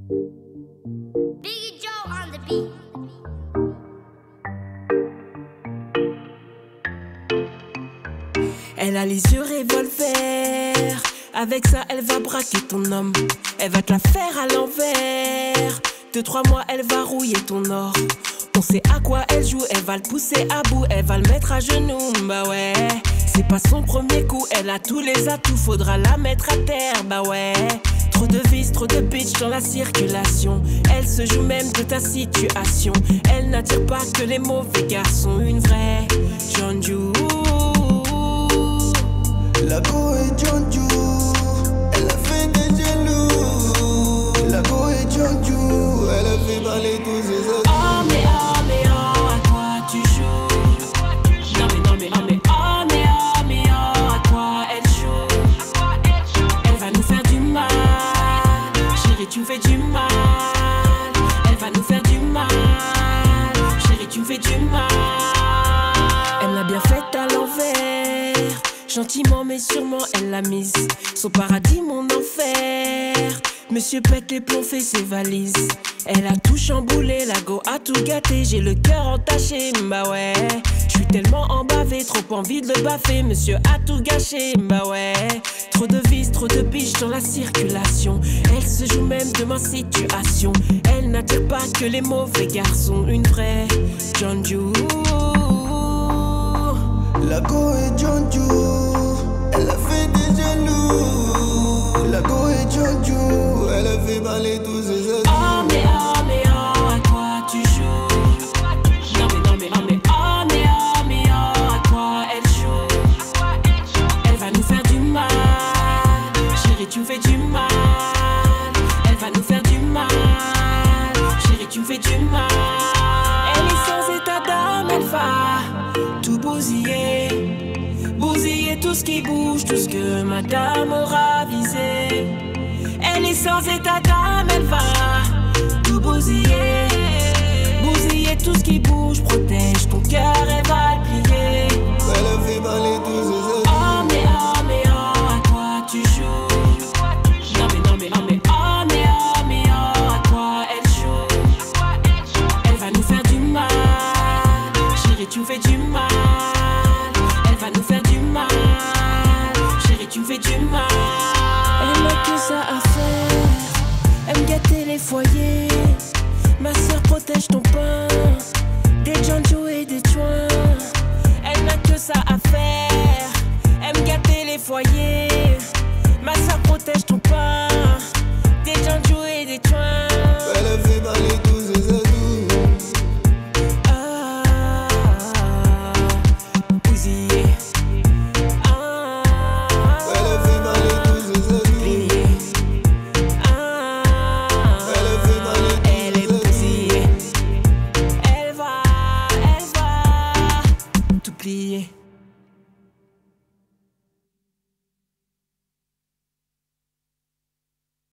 Biggie Joe on the beat. Elle a les yeux revolver. Avec ça, elle va braquer ton homme. Elle va te la faire à l'envers. 2-3 mois, elle va rouiller ton or. On sait à quoi elle joue. Elle va le pousser à bout. Elle va le mettre à genoux. Bah ouais. C'est pas son premier coup. Elle a tous les atouts. Faudra la mettre à terre. Bah ouais. Trop de vis, trop de bitch dans la circulation. Elle se joue même de ta situation. Elle n'attire pas que les mauvais garçons. Une vraie Jeonju. La go est Jeonju. Elle a fait des jaloux. La go est Jeonju. Elle a fait parler tous ses autres. À quoi tu joues? À quoi elle joue? Elle va nous faire du mal. Chérie, tu me fais du mal. Elle va nous faire du mal. Chérie, tu me fais du mal. Elle l'a bien faite à l'envers. Gentiment mais sûrement elle l'a mise. Son paradis, mon enfer. Monsieur pète les plombs, fait ses valises. Elle a tout chamboulé, la go a tout gâté. J'ai le cœur entaché, bah ouais. J'suis tellement embavé, trop envie de le baffer. Monsieur a tout gâché, bah ouais. Trop de vis, trop de biches dans la circulation. Elle se joue même de ma situation. Elle n'attire pas que les mauvais garçons. Une vraie Jeonju. La go est Jeonju. Elle a fait des jaloux. La go est Jeonju. Elle a fait parler tous ses autres. À quoi tu joues? À quoi elle joue? Elle va nous faire du mal. Chérie, tu me fais du mal. Elle va nous faire du mal. Chérie, tu me fais du mal. Elle est sans état d'âme, elle va tout bousiller. Bousiller tout ce qui bouge, tout ce que madame aura visé. Elle est sans état d'âme, elle va tout bousiller. Bousiller tout ce qui bouge, protège ton cœur, elle va le plier. Elle a fait parler tous ses autres. À quoi tu joues? À quoi elle joue? Elle va nous faire du mal. Chérie, tu me fais du mal. Elle va nous faire du mal. Chérie, tu me fais du mal. Elle n'a que ça à faire. Aime gâter les foyers. Ma soeur protège ton pain. Des Jeonju et des joints. Elle n'a que ça à faire. Aime gâter les foyers. Ma soeur protège ton pain. Des Jeonju et des joints. Elle a fait parler tous ses atouts. Bousillé. Elle a fait parler tous ses atouts. Plié. Elle a fait parler tous Elle est ses atouts. bousillée. Elle va tout plier.